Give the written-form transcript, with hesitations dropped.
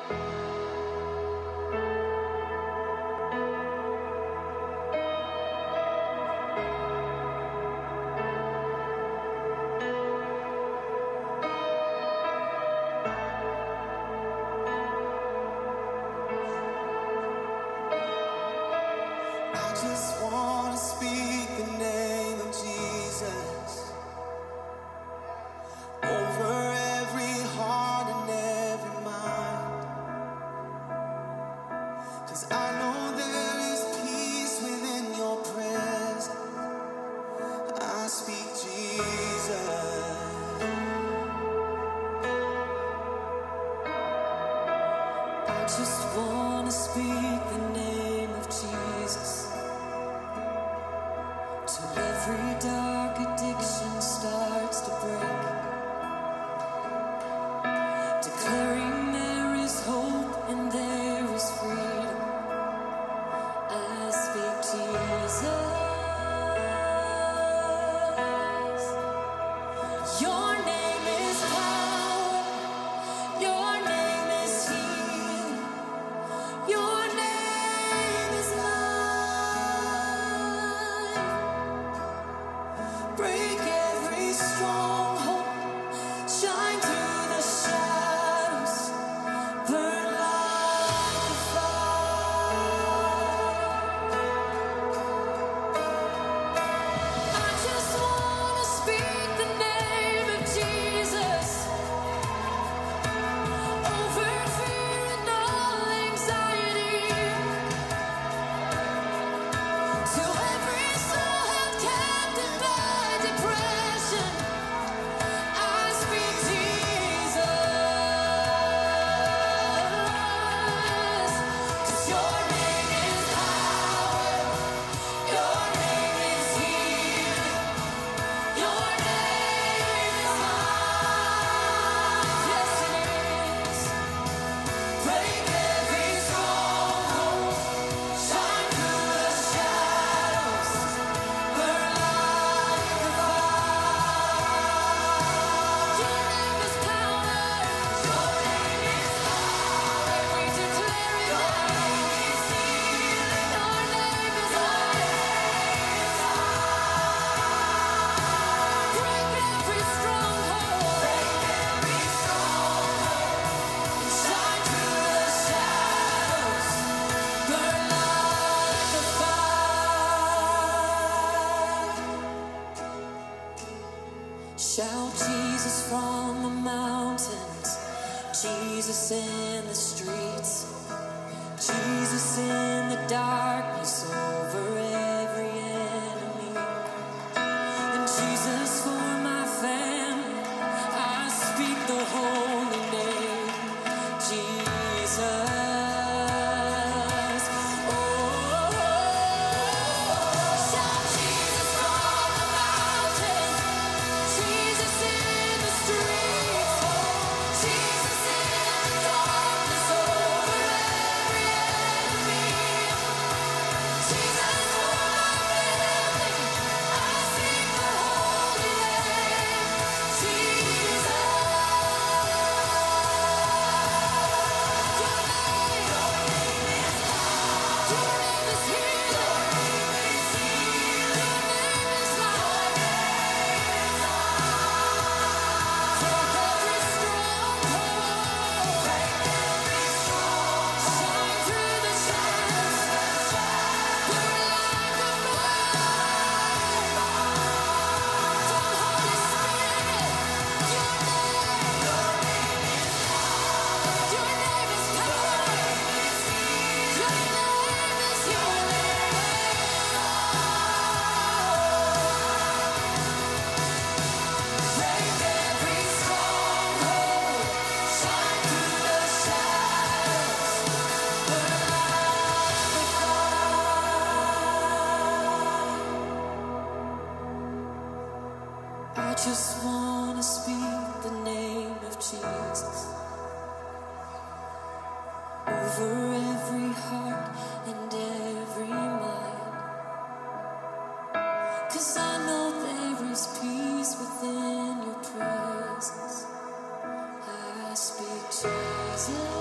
Just want to speak the name of Jesus over every heart and every mind, 'cause I know there is peace within your presence. I speak Jesus. I just want to speak the name of Jesus. Till every dark addiction starts to break, declaring there is hope and there is freedom. I speak Jesus. Your name is power. Your name is healing. Your name is life. Break every stronghold, shine through the shadows, burn like a fire. I just want to speak the name of Jesus over fear and all anxiety, to every soul held captive by depression. I speak Jesus. 'Cause your name is power. Your name is healing. Your name is life. Yes, it is. Break every stronghold, shine through the shadows, burn like a fire. Your name is power. Your name is power. We declare it now. Your name is healing. Your name is life. Break every stronghold. Break every stronghold. And shine through the shadows. Burn like a fire. Shout Jesus from the mountains, Jesus in the streets, Jesus in the darkness over every enemy, and Jesus for my family. I speak the holy name, Jesus. Shout Jesus from the mountains, Jesus in the streets, Jesus in the darkness over every enemy, Jesus for my family. I speak the holy name, Jesus. just want to speak the name of Jesus over every heart and every mind, 'cause I know there is peace within your presence. I speak Jesus.